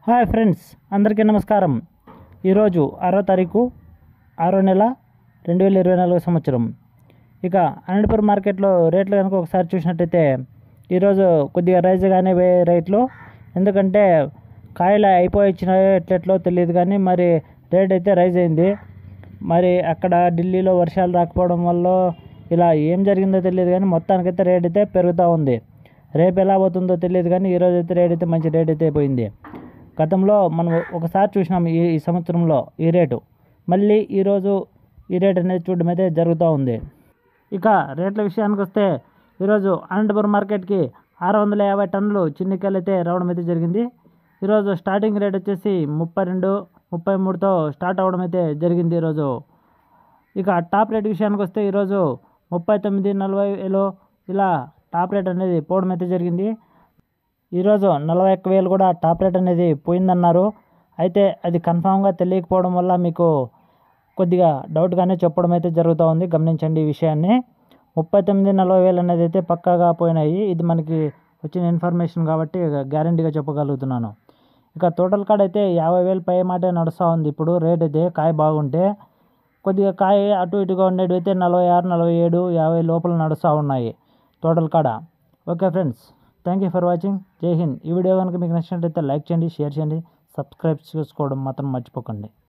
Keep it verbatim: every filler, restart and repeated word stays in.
Hi friends, అందరికీ నమస్కారం. ఈరోజు ఆరో తారీఖు ఆరో నెల రెండు వేల ఇరవై నాలుగో సంవత్సరం. ఇక అనంతపురం మార్కెట్లో రేట్లు కనుక ఒకసారి చూసినట్టయితే ఈరోజు కొద్దిగా రైజ్గానే రేట్లు, ఎందుకంటే కాయలు అయిపోయి ఇచ్చినాయో ఎట్లెట్లో తెలియదు, కానీ మరి రేట్ అయితే రైజ్ అయింది. మరి అక్కడ ఢిల్లీలో వర్షాలు రాకపోవడం వల్ల ఇలా ఏం జరిగిందో తెలియదు, కానీ మొత్తానికైతే రేట్ అయితే పెరుగుతూ ఉంది. రేపు ఎలా పోతుందో తెలియదు, కానీ ఈరోజు అయితే రేట్ అయితే మంచి రేట్ అయితే అయిపోయింది. గతంలో మనం ఒకసారి చూసినాం ఈ ఈ సంవత్సరంలో ఈ రేటు, మళ్ళీ ఈరోజు ఈ రేట్ అనేది చూడడం అయితే జరుగుతూ ఉంది. ఇక రేట్ల విషయానికి వస్తే ఈరోజు అనంతపురం మార్కెట్కి ఆరు వందల యాభై టన్నులు చిన్నికాయలు అయితే రావడం అయితే జరిగింది. ఈరోజు స్టార్టింగ్ రేట్ వచ్చేసి ముప్పై రెండు ముప్పై మూడుతో స్టార్ట్ అవ్వడం అయితే జరిగింది ఈరోజు. ఇక టాప్ రేట్ విషయానికి వస్తే ఈరోజు ముప్పై తొమ్మిది నలభై వేలు ఇలా టాప్ రేట్ అనేది పోవడం అయితే జరిగింది. ఈరోజు నలభై ఒక్క వేలు కూడా టాప్ రేట్ అనేది పోయిందన్నారు. అయితే అది కన్ఫామ్గా తెలియకపోవడం వల్ల మీకు కొద్దిగా డౌట్గానే చెప్పడం అయితే జరుగుతూ ఉంది. గమనించండి ఈ విషయాన్ని. ముప్పై తొమ్మిది నలభై వేలు అనేది అయితే పక్కాగా పోయినాయి. ఇది మనకి వచ్చిన ఇన్ఫర్మేషన్ కాబట్టి గ్యారంటీగా చెప్పగలుగుతున్నాను. ఇక టోటల్ కాడ అయితే యాభై వేలు పై మాటే నడుస్తూ ఉంది ఇప్పుడు రేట్ అయితే. కాయ బాగుంటే కొద్దిగా కాయ అటు ఇటుగా ఉండేవి అయితే నలభై ఆరు నలభై ఏడు యాభై లోపల నడుస్తూ ఉన్నాయి టోటల్ కాడ. Okay friends, thank you for watching. జై హింద్. ఈ వీడియో కనుక మీకు నచ్చినట్లయితే లైక్ చేయండి, షేర్ చేయండి, సబ్స్క్రైబ్ చేసుకోవడం మాత్రం మర్చిపోకండి.